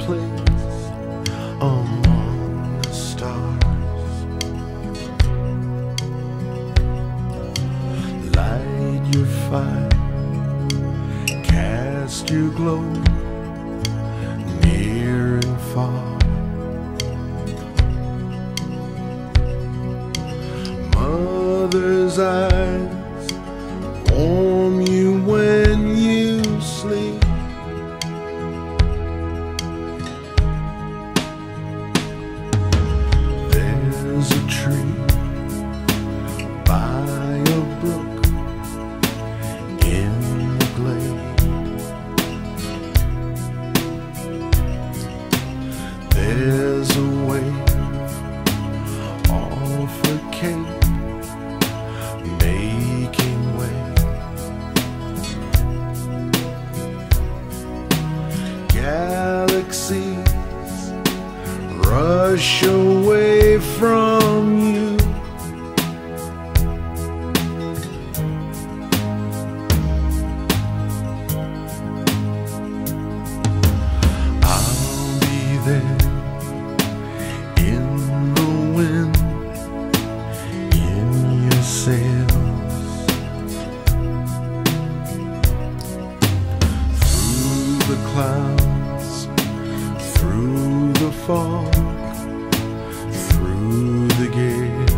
place among the stars. Light your fire, cast your glow near and far. Mother's eyes warm you when you sleep. There's a tree by a brook in the glade. There's a wave off a cape making way. Galaxies rush away from you. I'll be there in the wind, in your sails, through the clouds, through the fog, through the gale.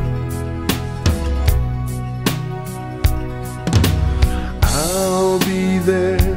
I'll be there